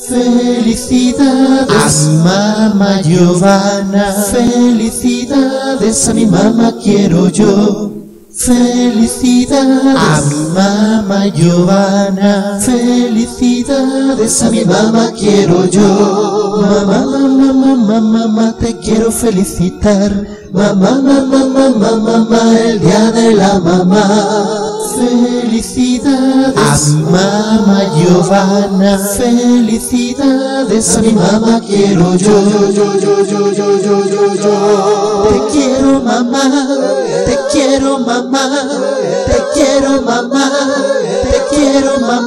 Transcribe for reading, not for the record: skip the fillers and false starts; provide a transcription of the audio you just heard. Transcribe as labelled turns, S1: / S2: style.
S1: Felicidades a mi mamá Giovanna, felicidades a mi mamá quiero yo. Felicidades a mi mamá Giovanna, felicidades a mi mamá quiero yo. Mamá, mamá, mamá, mamá, te quiero felicitar. Mamá, mamá, mamá, mamá, el día de la mamá. Felicidades a mi mamá Giovanna, felicidades a mi mamá quiero yo. Te quiero mamá, te quiero mamá, te quiero mamá, te quiero mamá.